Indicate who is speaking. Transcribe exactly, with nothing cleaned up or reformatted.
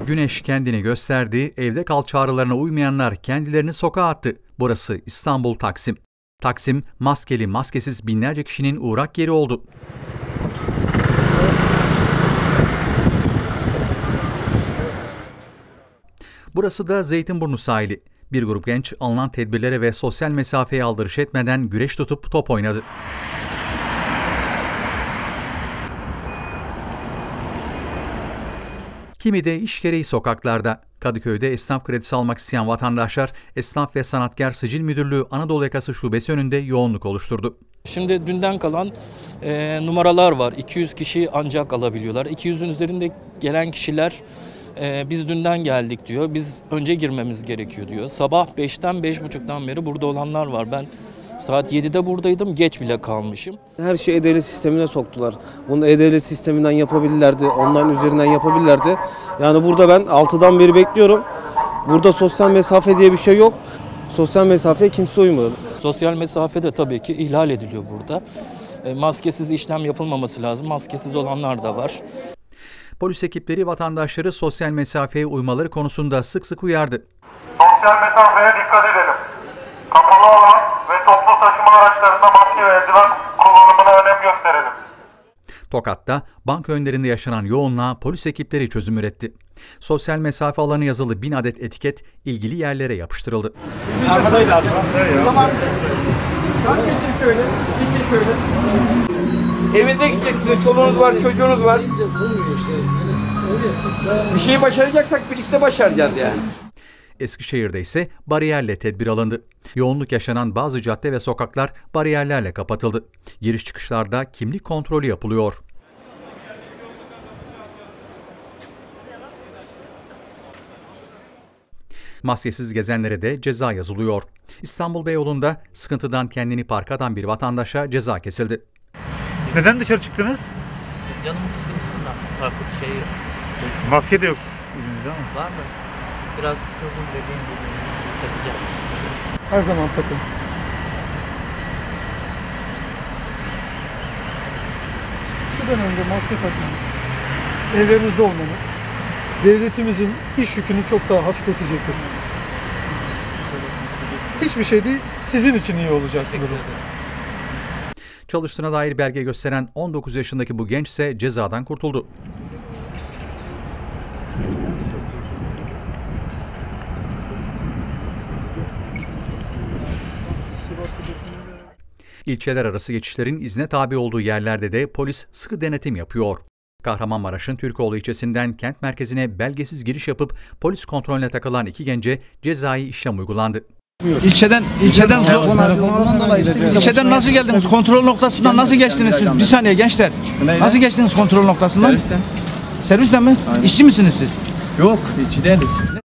Speaker 1: Güneş kendini gösterdi, evde kal çağrılarına uymayanlar kendilerini sokağa attı. Burası İstanbul Taksim. Taksim, maskeli maskesiz binlerce kişinin uğrak yeri oldu. Burası da Zeytinburnu sahili. Bir grup genç alınan tedbirlere ve sosyal mesafeye aldırış etmeden güreş tutup top oynadı. Kimi de iş gereği sokaklarda. Kadıköy'de esnaf kredisi almak isteyen vatandaşlar, Esnaf ve Sanatkar Sicil Müdürlüğü Anadolu Yakası Şubesi önünde yoğunluk oluşturdu.
Speaker 2: Şimdi dünden kalan e, numaralar var. iki yüz kişi ancak alabiliyorlar. iki yüzün üzerinde gelen kişiler e, biz dünden geldik diyor. Biz önce girmemiz gerekiyor diyor. Sabah beşten beş buçuktan beri burada olanlar var. Ben saat yedide buradaydım, geç bile kalmışım.
Speaker 3: Her şeyi e-devlet sistemine soktular. Bunu e-devlet sisteminden yapabilirlerdi, online üzerinden yapabilirlerdi. Yani burada ben altıdan beri bekliyorum. Burada sosyal mesafe diye bir şey yok. Sosyal mesafeye kimse uymuyor.
Speaker 2: Sosyal mesafe de tabii ki ihlal ediliyor burada. E, maskesiz işlem yapılmaması lazım. Maskesiz olanlar da var.
Speaker 1: Polis ekipleri vatandaşları sosyal mesafeye uymaları konusunda sık sık uyardı.
Speaker 4: Sosyal mesafeye dikkat edelim. Kapalı olan ve toplu taşıma araçlarında maske ve eldiven kullanımına önem gösterelim.
Speaker 1: Tokat'ta banka önlerinde yaşanan yoğunluğa polis ekipleri çözüm üretti. Sosyal mesafe alanı yazılı bin adet etiket ilgili yerlere yapıştırıldı.
Speaker 5: Arkadaydı abi. Tamam. Geçin şöyle. Geçin şöyle. Evinde gideceksiniz. Çoluğunuz var, çocuğunuz var. Bir şeyi başaracaksak birlikte başaracağız yani.
Speaker 1: Eskişehir'de ise bariyerle tedbir alındı. Yoğunluk yaşanan bazı cadde ve sokaklar bariyerlerle kapatıldı. Giriş çıkışlarda kimlik kontrolü yapılıyor. Maskesiz gezenlere de ceza yazılıyor. İstanbul Beyoğlu'nda sıkıntıdan kendini parka atan bir vatandaşa ceza kesildi.
Speaker 6: Neden dışarı çıktınız?
Speaker 7: Canımın sıkıntısından. Farklı bir şey yok.
Speaker 6: Maske de yok yüzünüzde ama.
Speaker 7: Var da biraz sıkıldım dediğim gibi takacağım.
Speaker 5: Her zaman takın. Şu dönemde maske takmanız, evlerinizde olmanız, devletimizin iş yükünü çok daha hafifletecektir. Hiçbir şey değil, sizin için iyi olacak.
Speaker 1: Çalıştığına dair belge gösteren on dokuz yaşındaki bu genç ise cezadan kurtuldu. İlçeler arası geçişlerin izne tabi olduğu yerlerde de polis sıkı denetim yapıyor. Kahramanmaraş'ın Türkoğlu ilçesinden kent merkezine belgesiz giriş yapıp polis kontrolüne takılan iki gence cezai işlem uygulandı.
Speaker 8: İlçeden ilçeden ilçeden nasıl geldiniz? Kontrol noktasından nasıl geçtiniz siz? Bir saniye gençler. Nasıl geçtiniz kontrol noktasından? Servisten. Servisten mi? İşçi misiniz siz?
Speaker 9: Yok, işçi değiliz.